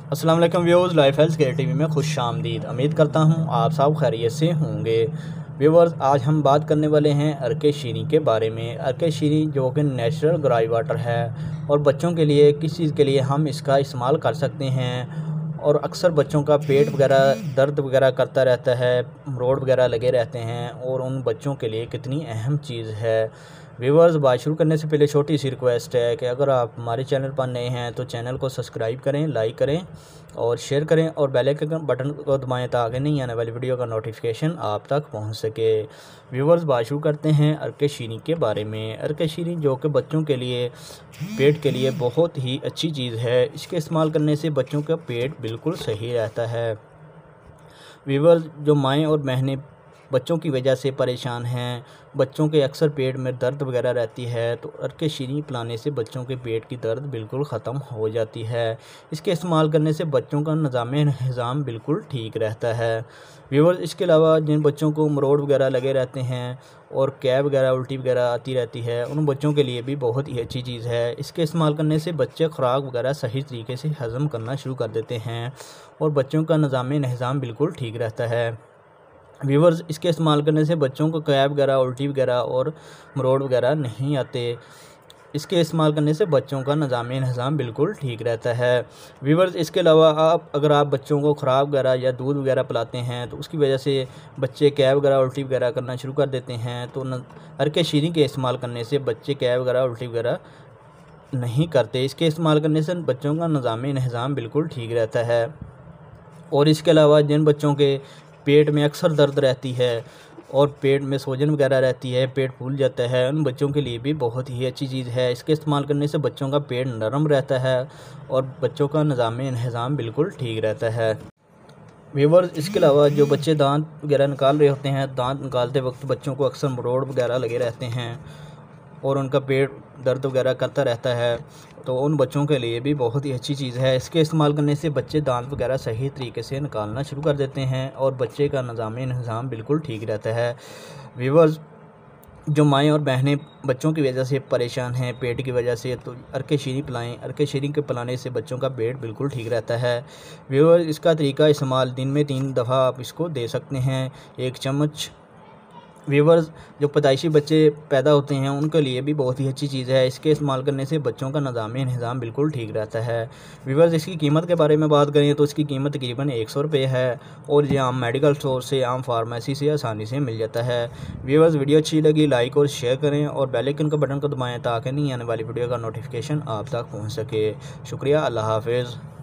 अस्सलाम वालेकुम viewers, life health care TV में खुश आमदीद। उम्मीद करता हूँ आप सब खैरियत से होंगे। व्यूअर्स, आज हम बात करने वाले हैं अर्के शीरी के बारे में। अर्के शीरी जो कि नेचुरल ग्राई वाटर है और बच्चों के लिए किस चीज़ के लिए हम इसका इस्तेमाल कर सकते हैं। और अक्सर बच्चों का पेट वगैरह दर्द वगैरह करता रहता है, रोड वगैरह लगे रहते हैं और उन बच्चों के लिए कितनी अहम चीज़ है। व्यूअर्स, बात शुरू करने से पहले छोटी सी रिक्वेस्ट है कि अगर आप हमारे चैनल पर नए हैं तो चैनल को सब्सक्राइब करें, लाइक करें और शेयर करें और बेल आइकन बटन को दबाएं ताकि नहीं आने वाली वीडियो का नोटिफिकेशन आप तक पहुंच सके। व्यूअर्स, बात शुरू करते हैं अर्के शीरी के बारे में। अर्के शीरी जो कि बच्चों के लिए पेट के लिए बहुत ही अच्छी चीज़ है। इसके इस्तेमाल करने से बच्चों का पेट बिल्कुल सही रहता है। व्यूअर्स, जो माएँ और बहनें बच्चों की वजह से परेशान हैं, बच्चों के अक्सर पेट में दर्द वगैरह रहती है, तो अर्के शीरी पिलाने से बच्चों के पेट की दर्द बिल्कुल ख़त्म हो जाती है। इसके इस्तेमाल करने से बच्चों का निज़ाम बिल्कुल ठीक रहता है। व्यूअर्स, इसके अलावा जिन बच्चों को मरोड़ वगैरह लगे रहते हैं और कैब वगैरह उल्टी वगैरह आती रहती है, उन बच्चों के लिए भी बहुत ही अच्छी चीज़ है। इसके इस्तेमाल करने से बच्चे खुराक वगैरह सही तरीके से हज़म करना शुरू कर देते हैं और बच्चों का निज़ाम बिल्कुल ठीक रहता है। व्यूअर्स, इसके इस्तेमाल करने से बच्चों को कैब वगैरह उल्टी वगैरह और मरोड़ वगैरह नहीं आते। इसके इस्तेमाल करने से बच्चों का निज़ाम बिल्कुल ठीक रहता है। व्यूअर्स, इसके अलावा अगर आप बच्चों को खुराक वगैरह या दूध वगैरह पिलाते हैं तो उसकी वजह से बच्चे कैब वगैरह उल्टी वगैरह करना शुरू कर देते हैं, तो अर्के शीरी के इस्तेमाल करने से बच्चे कैब वगैरह उल्टी वगैरह नहीं करते। इसके इस्तेमाल करने से बच्चों का निज़ाम बिल्कुल ठीक रहता है। और इसके अलावा जिन बच्चों के पेट में अक्सर दर्द रहती है और पेट में सूजन वगैरह रहती है, पेट फूल जाता है, उन बच्चों के लिए भी बहुत ही अच्छी चीज़ है। इसके इस्तेमाल करने से बच्चों का पेट नरम रहता है और बच्चों का निज़ाम बिल्कुल ठीक रहता है। व्यूअर्स, इसके अलावा जो बच्चे दांत वगैरह निकाल रहे होते हैं, दांत निकालते वक्त बच्चों को अक्सर मरोड़ वगैरह लगे रहते हैं और उनका पेट दर्द वगैरह करता रहता है, तो उन बच्चों के लिए भी बहुत ही अच्छी चीज़ है। इसके इस्तेमाल करने से बच्चे दांत वगैरह सही तरीके से निकालना शुरू कर देते हैं और बच्चे का निज़ाम बिल्कुल ठीक रहता है। व्यूअर्स, जो माएँ और बहनें बच्चों की वजह से परेशान हैं पेट की वजह से, तो अर्के शीरी पिलाएँ। अर्के शीरी के पिलाने से बच्चों का पेट बिल्कुल ठीक रहता है। व्यूअर्स, इसका तरीका इस्तेमाल दिन में 3 दफ़ा आप इसको दे सकते हैं, 1 चम्मच। व्यूअर्स, जो पैदाइशी बच्चे पैदा होते हैं उनके लिए भी बहुत ही अच्छी चीज़ है। इसके इस्तेमाल करने से बच्चों का निज़ाम बिल्कुल ठीक रहता है। व्यूअर्स, इसकी कीमत के बारे में बात करें तो इसकी कीमत तकरीबन 100 रुपये है और ये आम मेडिकल स्टोर से, आम फार्मेसी से आसानी से मिल जाता है। व्यूअर्स, वीडियो अच्छी लगी लाइक और शेयर करें और बेल आइकन का बटन को दबाएँ ताकि नहीं आने वाली वीडियो का नोटिफिकेशन आप तक पहुँच सके। शुक्रिया, अल्लाह हाफिज़।